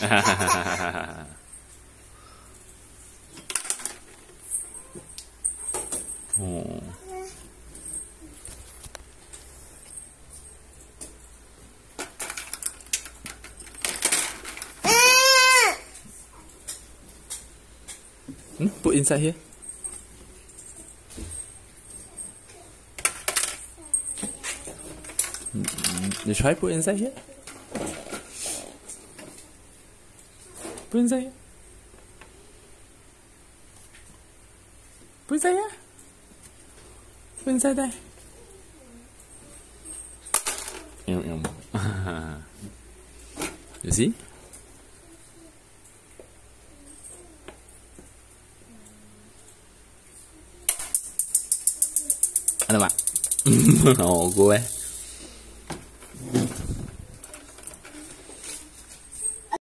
Oh. Put inside here. You try put inside here. Put inside here. Put inside here. Put inside there. Yum. You see? Ada mak? Oh, gue.